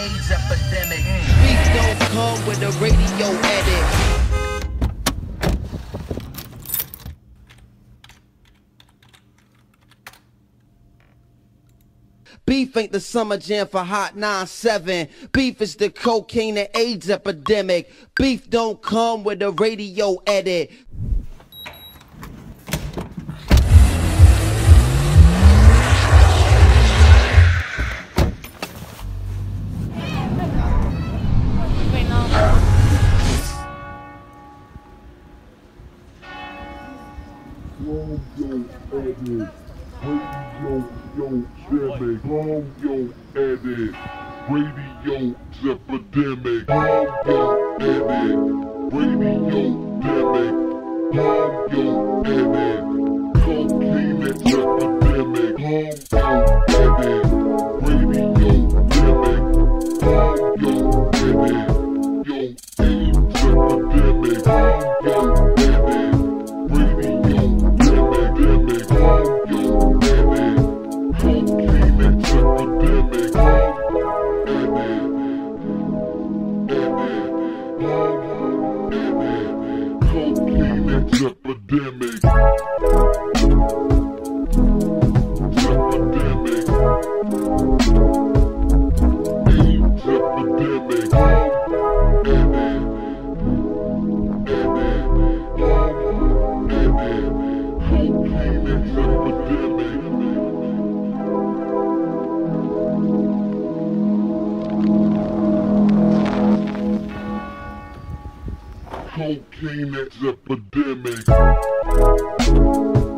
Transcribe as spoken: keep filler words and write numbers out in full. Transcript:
AIDS epidemic. Beef don't come with a radio edit. Beef ain't the summer jam for Hot nine seven. Beef is the cocaine and AIDS epidemic. Beef don't come with a radio edit. Radio epidemic, radio edit, radio epidemic, radio edit, cocaine epidemic, radio edit, radio epidemic, radio edit, yo AIDS epidemic, radio edit, radio epidemic, radio edit, cocaine epidemic. Epidemic. Epidemic. AIDS epidemic. Edit. Edit. Edit. Cocaine epidemic. Cocaine epidemic.